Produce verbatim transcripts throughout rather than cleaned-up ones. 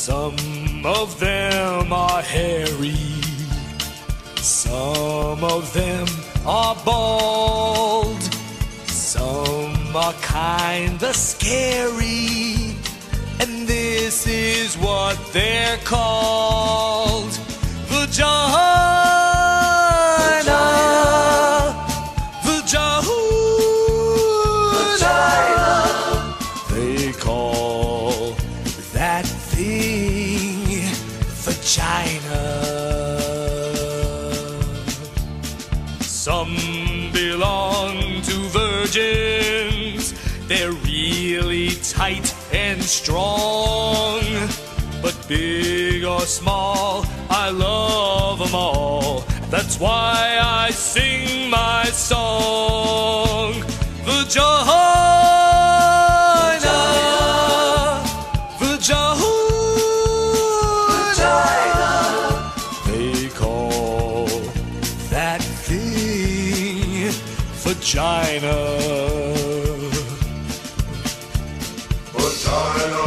Some of them are hairy, some of them are bald, some are kinda scary, and this is what they're called: vagina, vagina, vagina. They call that thing vagina. Some belong to virgins, they're really tight and strong. But big or small, I love them all. That's why I sing my song. Vagina, vagina, vagina. They call that thing vagina. Vagina.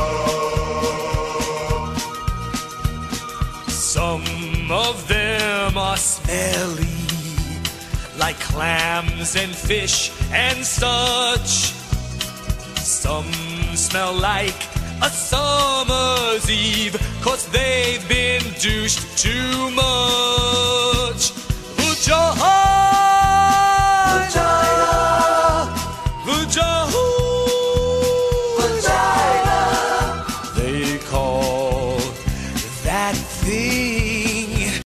Some of them are smelly, like clams and fish and such. Some smell like a summer's eve, 'cause they've been douched too much. Vagina.